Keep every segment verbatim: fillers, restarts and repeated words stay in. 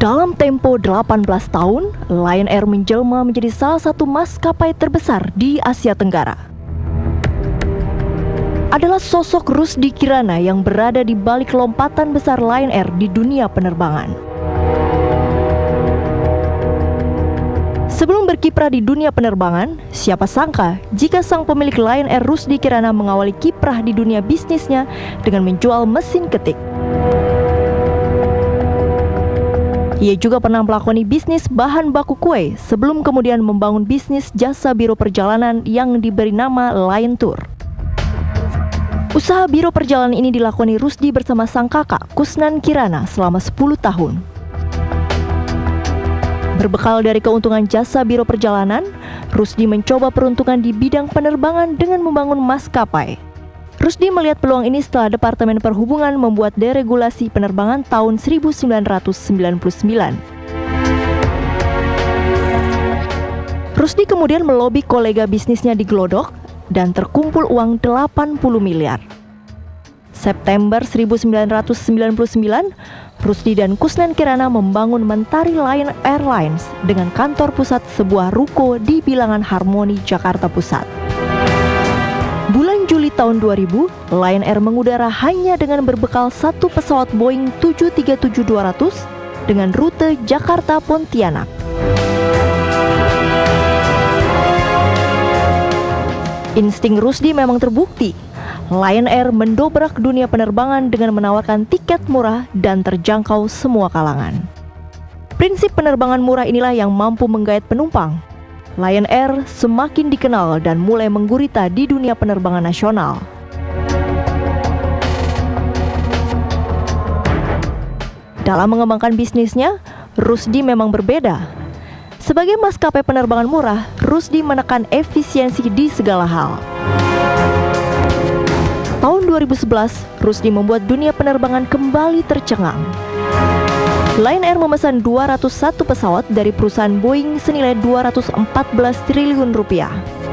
Dalam tempo delapan belas tahun, Lion Air menjelma menjadi salah satu maskapai terbesar di Asia Tenggara. Adalah sosok Rusdi Kirana yang berada di balik lompatan besar Lion Air di dunia penerbangan. Sebelum berkiprah di dunia penerbangan, siapa sangka jika sang pemilik Lion Air Rusdi Kirana mengawali kiprah di dunia bisnisnya dengan menjual mesin ketik. Ia juga pernah melakoni bisnis bahan baku kue sebelum kemudian membangun bisnis jasa biro perjalanan yang diberi nama Lion Tour. Usaha biro perjalanan ini dilakoni Rusdi bersama sang kakak Kusnan Kirana selama sepuluh tahun. Berbekal dari keuntungan jasa biro perjalanan, Rusdi mencoba peruntungan di bidang penerbangan dengan membangun maskapai. Rusdi melihat peluang ini setelah Departemen Perhubungan membuat deregulasi penerbangan tahun seribu sembilan ratus sembilan puluh sembilan. Rusdi kemudian melobi kolega bisnisnya di Glodok dan terkumpul uang delapan puluh miliar. September seribu sembilan ratus sembilan puluh sembilan, Rusdi dan Kusnan Kirana membangun Mentari Lion Airlines dengan kantor pusat sebuah ruko di Bilangan Harmoni, Jakarta Pusat. Bulan Juli tahun dua ribu, Lion Air mengudara hanya dengan berbekal satu pesawat Boeing tujuh tiga tujuh dua ratus dengan rute Jakarta-Pontianak. Insting Rusdi memang terbukti. Lion Air mendobrak dunia penerbangan dengan menawarkan tiket murah dan terjangkau semua kalangan. Prinsip penerbangan murah inilah yang mampu menggait penumpang. Lion Air semakin dikenal dan mulai menggurita di dunia penerbangan nasional. Dalam mengembangkan bisnisnya, Rusdi memang berbeda. Sebagai maskapai penerbangan murah, Rusdi menekan efisiensi di segala hal. Tahun dua ribu sebelas, Rusdi membuat dunia penerbangan kembali tercengang. Lion Air memesan dua ratus satu pesawat dari perusahaan Boeing senilai dua ratus empat belas triliun rupiah.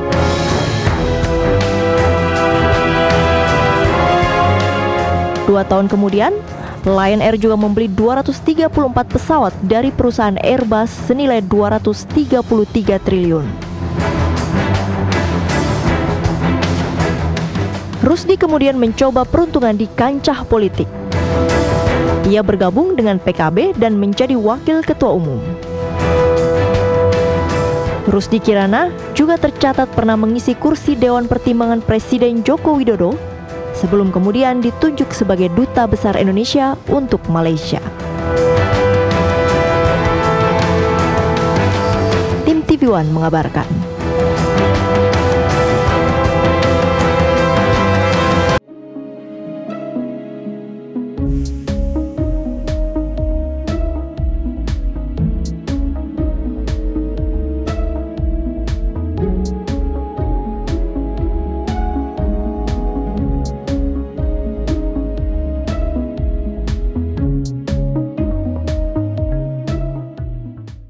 Dua tahun kemudian, Lion Air juga membeli dua ratus tiga puluh empat pesawat dari perusahaan Airbus senilai dua ratus tiga puluh tiga triliun. Rusdi kemudian mencoba peruntungan di kancah politik. Ia bergabung dengan P K B dan menjadi wakil ketua umum. Rusdi Kirana juga tercatat pernah mengisi kursi Dewan Pertimbangan Presiden Joko Widodo sebelum kemudian ditunjuk sebagai Duta Besar Indonesia untuk Malaysia. Tim T V One mengabarkan.